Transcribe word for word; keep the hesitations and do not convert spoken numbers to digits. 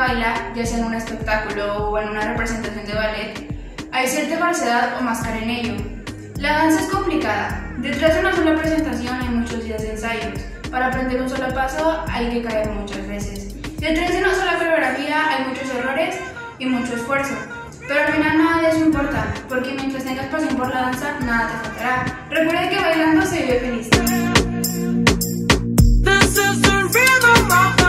baila, ya sea en un espectáculo o en una representación de ballet, hay cierta falsedad o máscara en ello. La danza es complicada. Detrás de una sola presentación hay muchos días de ensayos. Para aprender un solo paso hay que caer muchas veces. Detrás de una sola coreografía hay muchos errores y mucho esfuerzo. Pero al final nada de eso importa, porque mientras tengas pasión por la danza, nada te faltará. Recuerda que bailando se vive feliz. This is the rhythm of